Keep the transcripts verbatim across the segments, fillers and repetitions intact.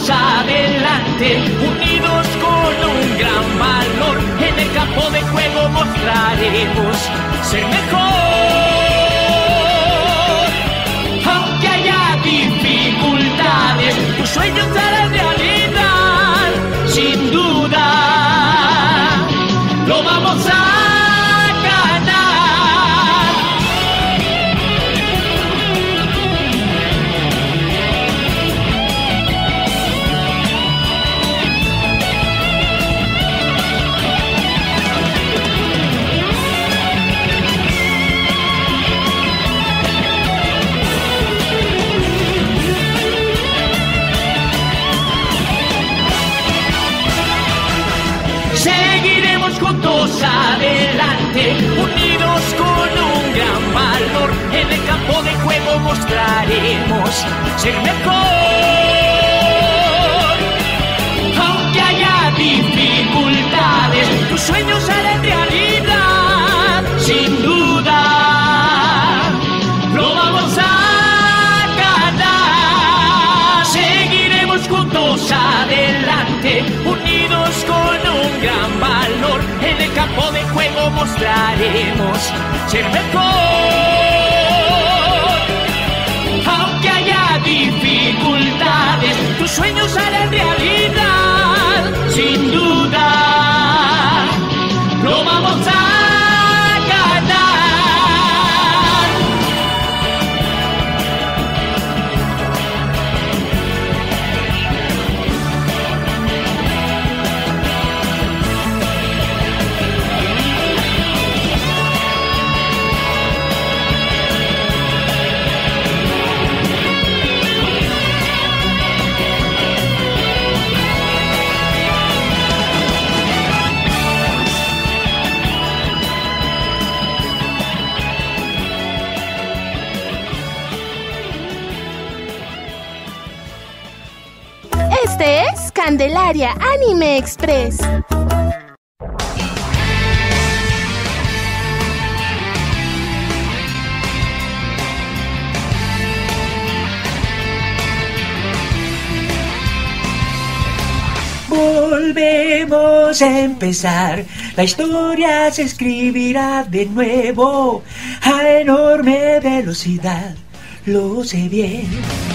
juntos adelante, unidos con un gran valor. En el campo de juego mostraremos ser mejor. Aunque haya dificultades, tus sueños serán realidad. Sin duda, lo vamos a juntos adelante, unidos con un gran valor. En el campo de juego mostraremos ser mejor. Aunque haya dificultades, tus sueños harán realidad. Sin duda, lo vamos a ganar. Seguiremos juntos adelante, unidos con un gran valor. En el campo de juego mostraremos ser mejor. Aunque haya dificultades, tus sueños harán realidad. Sin duda, lo vamos a ganar. Este es Candelaria Anime Express. Volvemos a empezar, la historia se escribirá de nuevo a enorme velocidad, lo sé bien.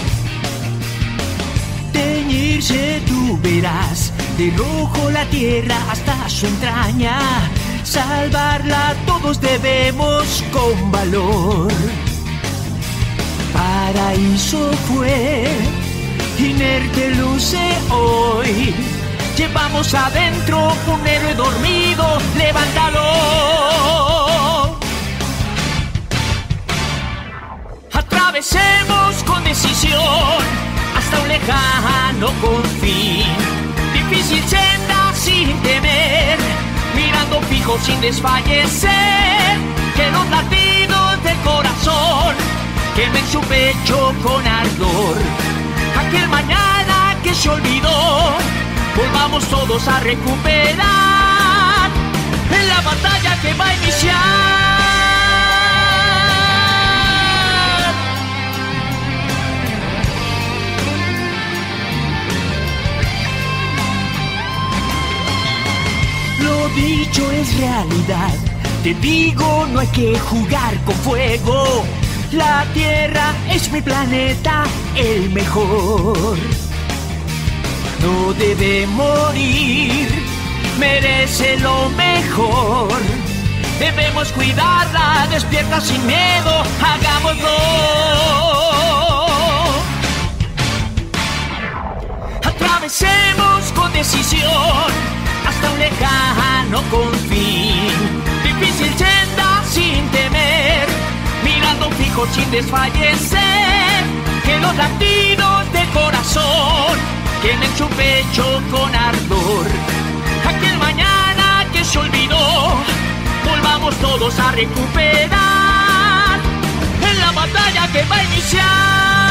Teñirse tú verás, de rojo la tierra hasta su entraña, salvarla todos debemos con valor. Paraíso fue, inerte luce hoy. Llevamos adentro un héroe dormido, levántalo. Atravesemos con decisión hasta un lejano confín. Difícil senda sin temer, mirando fijo sin desfallecer. Que los latidos del corazón quemen su pecho con ardor. Aquel mañana que se olvidó, volvamos todos a recuperar en la batalla que va a iniciar. Lo dicho es realidad, te digo no hay que jugar con fuego. La Tierra es mi planeta, el mejor. No debe morir, merece lo mejor. Debemos cuidarla, despierta sin miedo, hagámoslo. Atravesemos con decisión hasta un lejano confín. Difícil senda sin temer, mirando fijo sin desfallecer. Que los latidos del corazón quemen su pecho con ardor. Aquel mañana que se olvidó, volvamos todos a recuperar en la batalla que va a iniciar.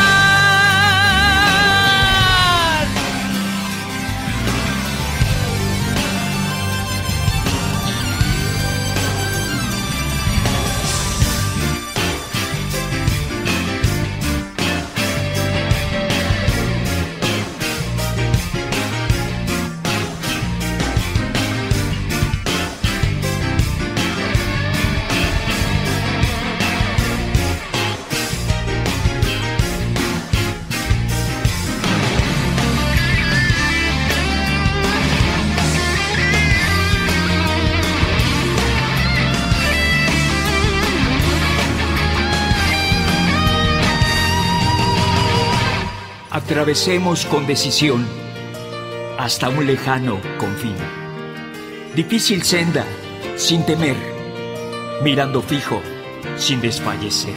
Atravesemos con decisión hasta un lejano confín. Difícil senda, sin temer, mirando fijo, sin desfallecer.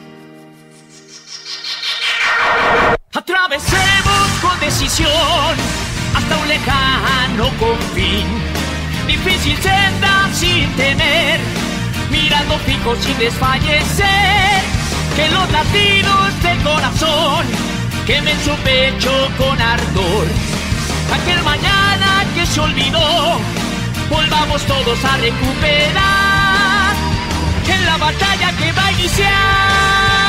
Atravesemos con decisión hasta un lejano confín. Difícil senda sin temer, mirando fijo sin desfallecer. Que los latidos del corazón quemen su pecho con ardor. Aquel mañana que se olvidó, volvamos todos a recuperar en la batalla que va a iniciar.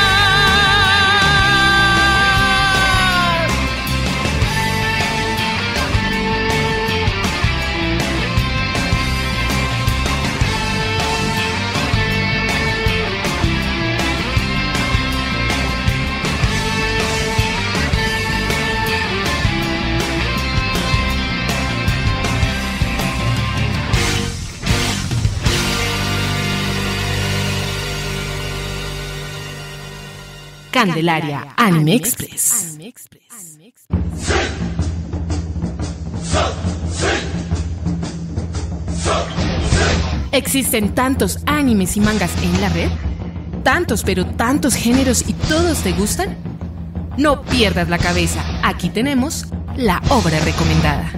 Candelaria Anime Express. ¿Existen tantos animes y mangas en la red? ¿Tantos, pero tantos géneros y todos te gustan? No pierdas la cabeza, aquí tenemos la obra recomendada.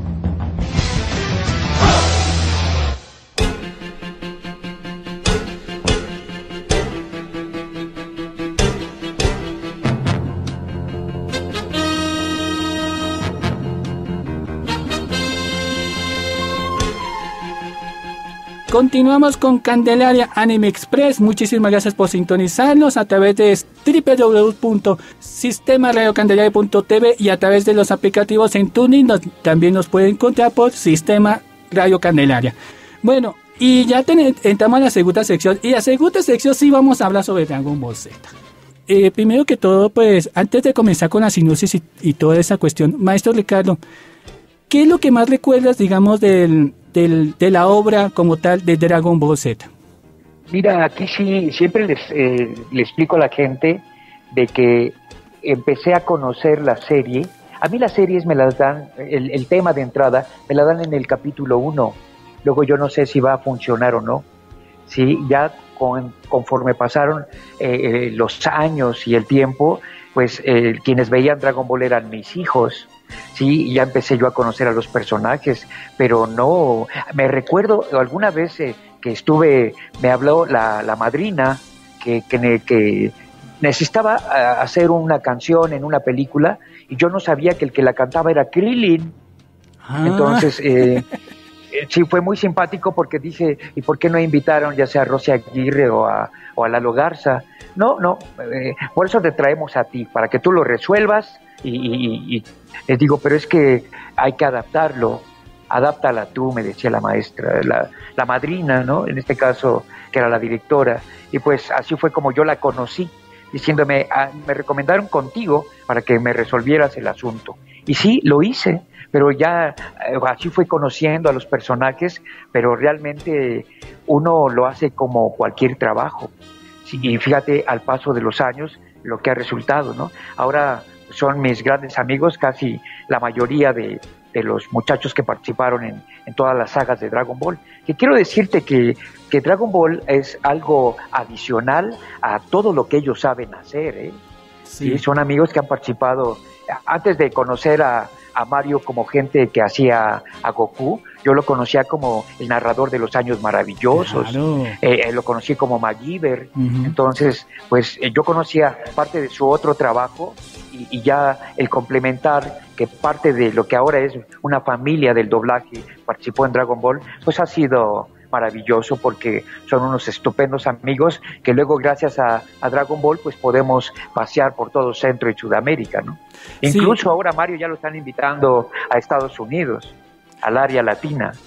Continuamos con Candelaria Anime Express. Muchísimas gracias por sintonizarnos a través de doble u doble u doble u punto sistema radio candelaria punto t v y a través de los aplicativos en TuneIn. Nos, también nos pueden encontrar por Sistema Radio Candelaria. Bueno, y ya ten, entramos a la segunda sección. Y la segunda sección sí vamos a hablar sobre Dragon Ball Z. Eh, primero que todo, pues, antes de comenzar con la sinopsis y, y toda esa cuestión, maestro Ricardo, ¿qué es lo que más recuerdas, digamos, del... Del, de la obra como tal de Dragon Ball Z? Mira, aquí sí, siempre les, eh, le explico a la gente de que empecé a conocer la serie. A mí las series me las dan, el, el tema de entrada, me la dan en el capítulo uno. Luego yo no sé si va a funcionar o no. Sí, ya con, conforme pasaron eh, eh, los años y el tiempo, pues eh, quienes veían Dragon Ball eran mis hijos. Sí, ya empecé yo a conocer a los personajes, pero no, me recuerdo alguna vez eh, que estuve, me habló la, la madrina que, que, que necesitaba uh, hacer una canción en una película y yo no sabía que el que la cantaba era Krillin. Ah. Entonces, eh, sí, fue muy simpático porque dije, ¿y por qué no invitaron ya sea a Rosy Aguirre o a, o a Lalo Garza? No, no, eh, por eso te traemos a ti, para que tú lo resuelvas. Y, y, y les digo, pero es que hay que adaptarlo, adáptala tú, me decía la maestra, la, la madrina, ¿no? En este caso, que era la directora, y pues así fue como yo la conocí, diciéndome, ah, me recomendaron contigo para que me resolvieras el asunto, y sí, lo hice, pero ya eh, así fui conociendo a los personajes, pero realmente uno lo hace como cualquier trabajo, sí, y fíjate al paso de los años lo que ha resultado, ¿no? Ahora son mis grandes amigos, casi la mayoría de, de los muchachos que participaron en, en todas las sagas de Dragon Ball. Que quiero decirte que, que Dragon Ball es algo adicional a todo lo que ellos saben hacer, ¿eh? Sí. Sí, son amigos que han participado, antes de conocer a, a Mario como gente que hacía a Goku, yo lo conocía como el narrador de los años maravillosos, claro. eh, lo conocí como MacGyver, uh-huh. Entonces, pues eh, yo conocía parte de su otro trabajo y, y ya el complementar que parte de lo que ahora es una familia del doblaje participó en Dragon Ball, pues ha sido maravilloso porque son unos estupendos amigos que luego gracias a, a Dragon Ball pues podemos pasear por todo Centro y Sudamérica, ¿no? Sí. Incluso ahora Mario ya lo están invitando a Estados Unidos, al área latina.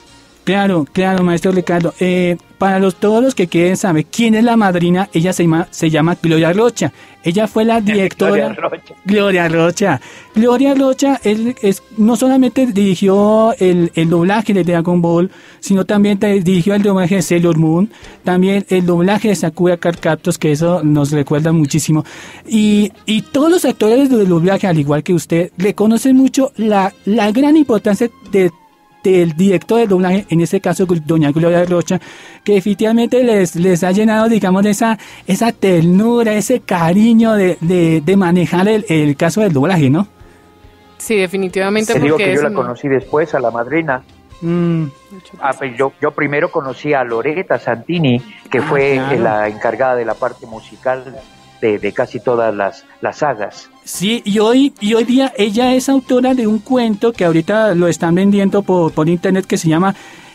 Claro, claro, maestro Ricardo. Eh, para los, todos los que quieren saber quién es la madrina, ella se llama, se llama Gloria Rocha. Ella fue la directora. Gloria Rocha. Gloria Rocha. Gloria Rocha es, es, no solamente dirigió el, el doblaje de Dragon Ball, sino también te, dirigió el doblaje de Sailor Moon, también el doblaje de Sakura Card Captors, que eso nos recuerda muchísimo. Y, y todos los actores del doblaje, al igual que usted, reconocen mucho la, la gran importancia de del director de doblaje, en este caso doña Gloria Rocha, que definitivamente les, les ha llenado, digamos, de esa, esa ternura, ese cariño de, de, de manejar el, el caso del doblaje, ¿no? Sí, definitivamente. Te digo que yo la no... conocí después, a la madrina. Mm. Ah, pues yo, yo primero conocí a Loretta Santini, que ah, fue claro. la encargada de la parte musical de, de casi todas las, las sagas. Sí, y hoy, y hoy día ella es autora de un cuento que ahorita lo están vendiendo por, por internet, que se llama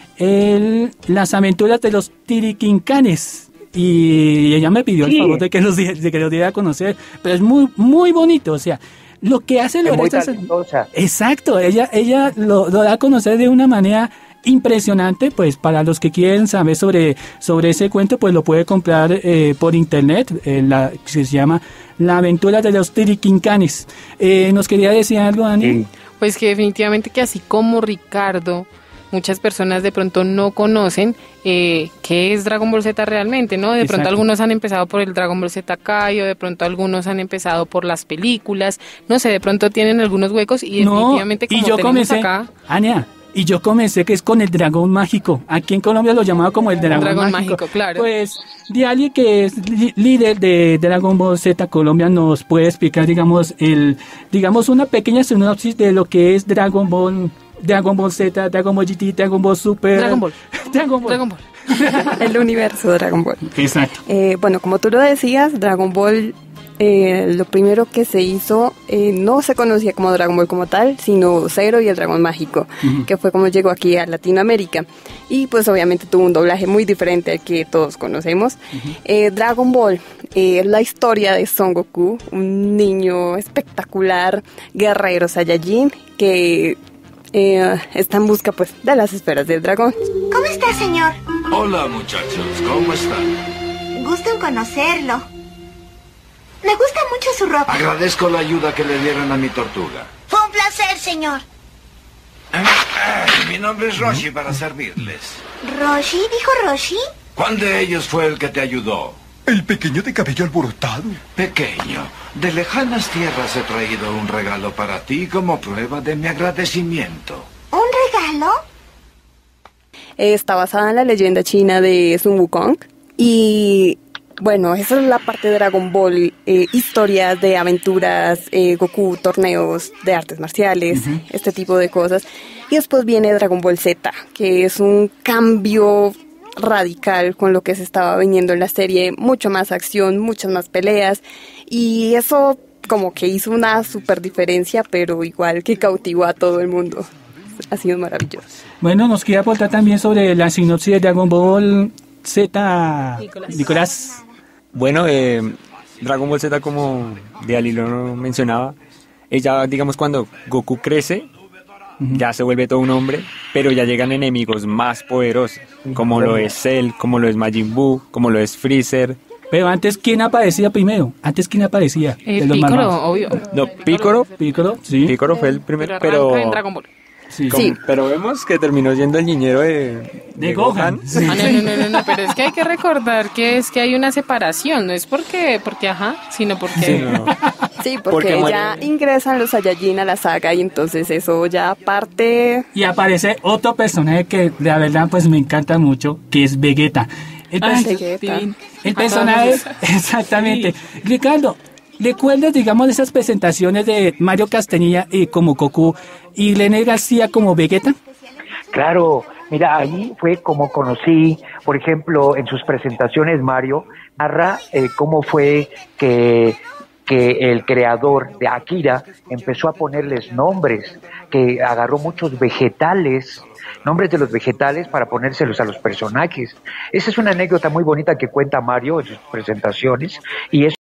el, Las aventuras de los tiriquincanes. Y ella me pidió sí. el favor de que los de que los diera a conocer, pero es muy muy bonito, o sea, lo que hace Loretta, exacto, ella ella lo, lo da a conocer de una manera impresionante. Pues para los que quieren saber sobre sobre ese cuento, pues lo puede comprar eh, por internet, eh, la, se llama La aventura de los tiriquincanes. Eh, ¿Nos quería decir algo, Dani? Sí. Pues que definitivamente que así como Ricardo, muchas personas de pronto no conocen eh, qué es Dragon Ball Z realmente, ¿no? De Exacto. pronto algunos han empezado por el Dragon Ball Z Kai, o de pronto algunos han empezado por las películas, no sé, de pronto tienen algunos huecos y no, definitivamente como y yo tenemos comencé, acá... Ania, y yo comencé que es con el dragón mágico. Aquí en Colombia lo llamaba como el dragón, dragón mágico. mágico. Claro. Pues Diali, que es li- líder de Dragon Ball Z Colombia, nos puede explicar, digamos, el, digamos una pequeña sinopsis de lo que es Dragon Ball, Dragon Ball Z, Dragon Ball G T, Dragon Ball Super. Dragon Ball. Dragon Ball. Dragon Ball. El universo de Dragon Ball. Exacto. Eh, bueno, como tú lo decías, Dragon Ball, eh, lo primero que se hizo, eh, no se conocía como Dragon Ball como tal, sino Zero y el Dragón Mágico, uh-huh. que fue como llegó aquí a Latinoamérica. Y pues obviamente tuvo un doblaje muy diferente al que todos conocemos. Uh-huh. Eh, Dragon Ball es eh, la historia de Son Goku, un niño espectacular, guerrero Saiyajin, que... Eh, está en busca pues de las esferas del dragón. ¿Cómo está, señor? Hola, muchachos, ¿cómo están? Gusto en conocerlo. Me gusta mucho su ropa. Agradezco la ayuda que le dieron a mi tortuga. Fue un placer, señor. Eh, eh, mi nombre es Roshi, para servirles. ¿Roshi? ¿Dijo Roshi? ¿Cuál de ellos fue el que te ayudó? El pequeño de cabello alborotado. Pequeño, de lejanas tierras he traído un regalo para ti como prueba de mi agradecimiento. ¿Un regalo? Está basada en la leyenda china de Sun Wukong. Y bueno, esa es la parte de Dragon Ball. Eh, historias de aventuras, eh, Goku, torneos de artes marciales, uh-huh. este tipo de cosas. Y después viene Dragon Ball Z, que es un cambio radical con lo que se estaba viniendo en la serie, mucho más acción, muchas más peleas, y eso como que hizo una super diferencia, pero igual que cautivó a todo el mundo. Ha sido maravilloso. Bueno, nos quería aportar también sobre la sinopsis de Dragon Ball Z, Nicolás. Nicolás. Bueno, eh, Dragon Ball Z, como Diali lo mencionaba, ella, digamos, cuando Goku crece, ya se vuelve todo un hombre, pero ya llegan enemigos más poderosos, como lo es Cell, como lo es Majin Buu, como lo es Freezer. Pero antes, ¿quién aparecía primero? Antes, ¿quién aparecía? Eh, Piccolo, obvio. No, Piccolo, Piccolo, sí. Piccolo fue el primero, pero... pero... en Dragon Ball. Sí. Como, sí. Pero vemos que terminó siendo el niñero de, de, de Gohan. Gohan. Sí. Ah, no, no, no, no, no, pero es que hay que recordar que es que hay una separación, no es porque, porque ajá, sino porque... Sí, no. Sí, porque, porque ya muere. Ingresan los Saiyajin a la saga y entonces eso ya parte... Y aparece otro personaje que la verdad pues me encanta mucho, que es Vegeta. El, Ay, pers- Vegeta. el personaje, exactamente. Sí. Ricardo, ¿recuerdas, digamos, esas presentaciones de Mario Castañeda eh, como Goku y René García como Vegeta? Claro, mira, ahí fue como conocí, por ejemplo, en sus presentaciones Mario narra eh, cómo fue que... que el creador de Akira empezó a ponerles nombres, que agarró muchos vegetales, nombres de los vegetales para ponérselos a los personajes. Esa es una anécdota muy bonita que cuenta Mario en sus presentaciones y es